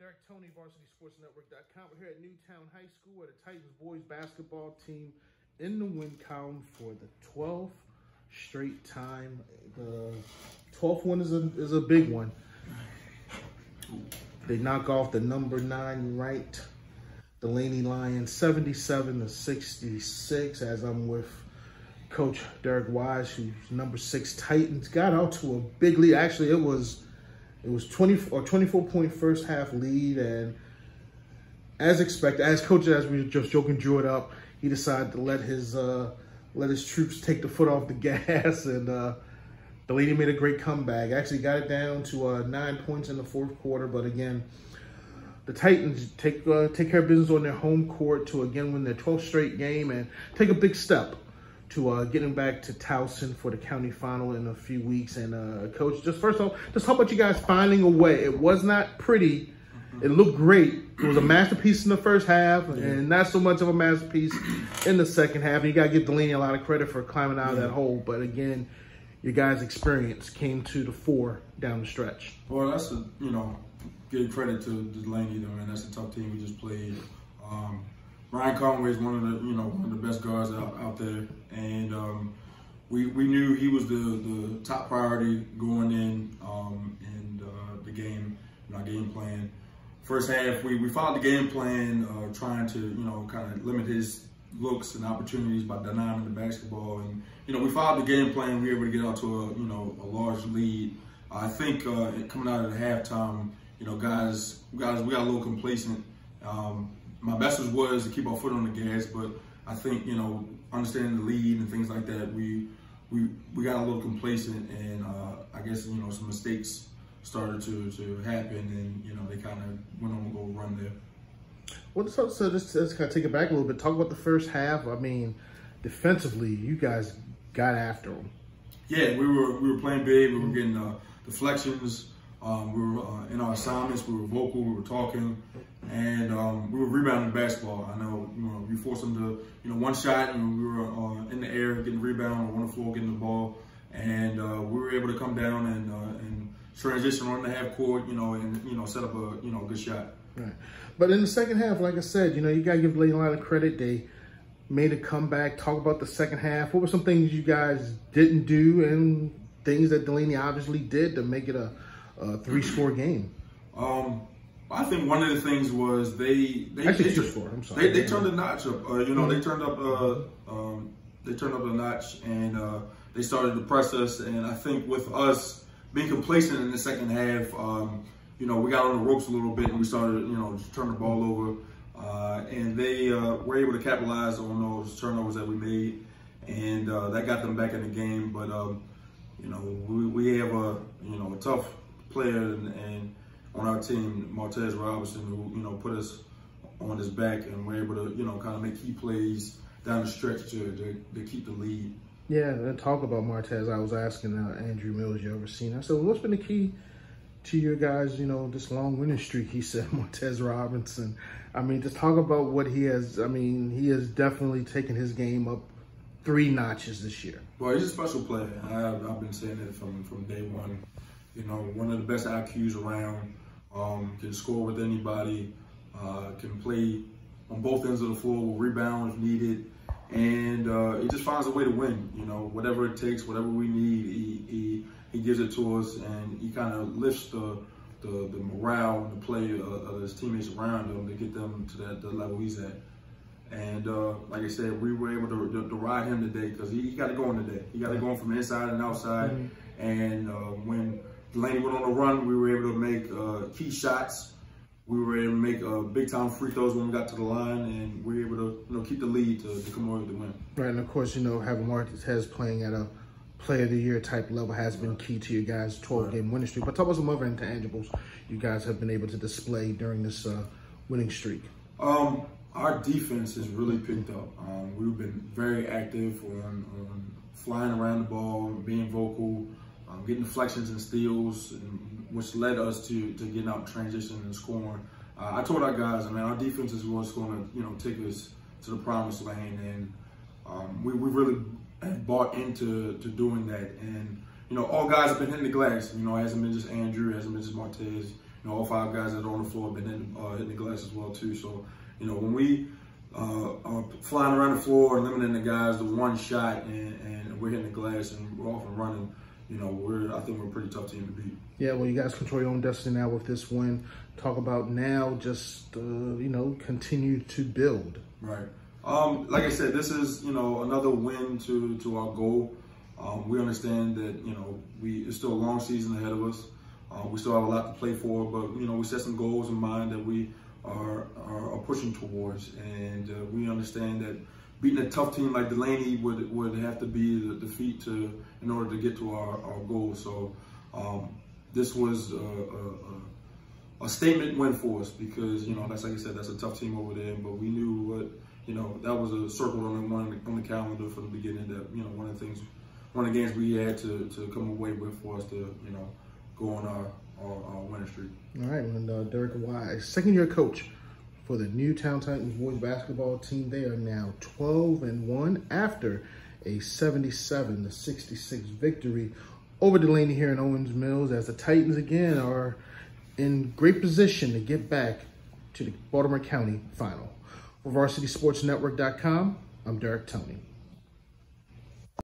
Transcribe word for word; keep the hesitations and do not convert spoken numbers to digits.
Derek Tony, Varsity Sports Network dot com. We're here at Newtown High School where the Titans boys basketball team in the win column for the twelfth straight time. The twelfth one is a, is a big one. They knock off the number nine ranked Delaney Lions seventy-seven to sixty-six, as I'm with Coach Derek Wise, who's number six Titans. Got out to a big lead. Actually, it was it was twenty or twenty-four point first half lead, and as expected, as Coach, as we were just joking, drew it up, he decided to let his uh, let his troops take the foot off the gas, and uh, Delaney made a great comeback. Actually, got it down to uh, nine points in the fourth quarter, but again, the Titans take uh, take care of business on their home court to again win their twelfth straight game and take a big step to uh, getting back to Towson for the county final in a few weeks. And uh, Coach, just first off, just how about you guys finding a way? It was not pretty. It looked great. It was a masterpiece in the first half, yeah, and not so much of a masterpiece in the second half. And you got to give Delaney a lot of credit for climbing out yeah. of that hole. But again, your guys' experience came to the fore down the stretch. Well, that's a, you know, give credit to Delaney, though, man. That's a tough team we just played. Um, Ryan Conway is one of the, you know, one of the best guards out, out there, and um, we we knew he was the the top priority going in um, in uh, the game, in our game plan. First half, we we followed the game plan, uh, trying to, you know, kind of limit his looks and opportunities by denying him the basketball, and you know, we followed the game plan. We were able to get out to a, you know, a large lead. I think uh, coming out of the halftime, you know, guys, guys, we got a little complacent. Um, my message was to keep our foot on the gas, but I think, you know, understanding the lead and things like that, we we we got a little complacent, and uh, I guess, you know, some mistakes started to to happen, and you know, they kind of went on a little run there. Well, so, so just, just kind of take it back a little bit. Talk about the first half. I mean, defensively, you guys got after them. Yeah, we were we were playing big. We were getting uh, deflections. Um, we were uh, in our assignments. We were vocal. We were talking, and um, we were rebounding the basketball. I know, you know, we forced them to, you know, one shot, and we were uh, in the air getting the rebound, or on the floor getting the ball, and uh, we were able to come down and uh, and transition on the half court, you know, and you know, set up a you know good shot. Right, but in the second half, like I said, you know, you got to give Delaney a lot of credit. They made a comeback. Talk about the second half. What were some things you guys didn't do, and things that Delaney obviously did to make it a Uh, three-score game? Um, I think one of the things was they they actually they, two score. I'm sorry. They, they turned the notch up. Uh, you know, mm-hmm. they turned up. Uh, um, they turned up a notch, and uh, they started to press us. And I think with us being complacent in the second half, um, you know, we got on the ropes a little bit, and we started, you know, to turn the ball over. Uh, and they uh, were able to capitalize on those turnovers that we made, and uh, that got them back in the game. But um, you know, we, we have a you know a tough player and, and on our team, Martez Robinson, who, you know, put us on his back, and we're able to, you know, kind of make key plays down the stretch to, to, to keep the lead. Yeah, and talk about Martez, I was asking uh, Andrew Mills, you overseen. I said, well, what's been the key to your guys, you know, this long winning streak? He said Martez Robinson. I mean, just talk about what he has. I mean, he has definitely taken his game up three notches this year. Well, he's a special player. I've, I've been saying it from, from day one. You know, one of the best I Qs around, um, can score with anybody, uh, can play on both ends of the floor, will rebound if needed, and uh, he just finds a way to win. You know, whatever it takes, whatever we need, he he, he gives it to us, and he kind of lifts the, the the morale and the play of, of his teammates around him to get them to that the level he's at. And uh, like I said, we were able to, to, to ride him today because he, he got to go on today. He got to go on from inside and outside, mm-hmm. and uh, when Delaney went on the run, we were able to make uh, key shots. We were able to make uh, big-time free throws when we got to the line, and we were able to, you know, keep the lead to, to come away with the win. Right, and of course, you know, having Martez playing at a Player of the Year type level has been key to your guys' twelve-game right. winning streak. But talk about some other intangibles you guys have been able to display during this uh, winning streak. Um, our defense has really picked up. Um, we've been very active on, on flying around the ball, being vocal, Um, getting deflections and steals, and, which led us to to getting out in transition and scoring. Uh, I told our guys, I mean, our defense is what's going to, you know, take us to the promised land, and um, we we really bought into to doing that. And you know, all guys have been hitting the glass. You know, it hasn't been just Andrew, it hasn't been just Martez. you know, all five guys that are on the floor have been hitting, uh, hitting the glass as well too. So, you know, when we uh, are flying around the floor and limiting the guys to one shot and, and we're hitting the glass and we're off and running, you know, we're I think we're a pretty tough team to beat. Yeah, well, you guys control your own destiny now with this win. Talk about now, just uh, you know, continue to build. Right. Um, like I said, this is, you know, another win to to our goal. Um, we understand that, you know, we it's still a long season ahead of us. Uh, we still have a lot to play for, but, you know, we set some goals in mind that we are, are, are pushing towards. And uh, we understand that beating a tough team like Delaney would would have to be the defeat to in order to get to our, our goals. So um, this was a, a, a statement win for us because, you know, that's like I said, that's a tough team over there. But we knew what, you know, that was a circle on the, one, on the calendar from the beginning that, you know, one of the things, one of the games we had to, to come away with for us to, you know, go on our, our, our winning streak. All right, and uh, Derek Wise, second-year coach for the Newtown Titans boys basketball team. They are now twelve and one after a seventy-seven to sixty-six victory over Delaney here in Owings Mills, as the Titans again are in great position to get back to the Baltimore County final. For Varsity Sports Network dot com, I'm Derek Toney.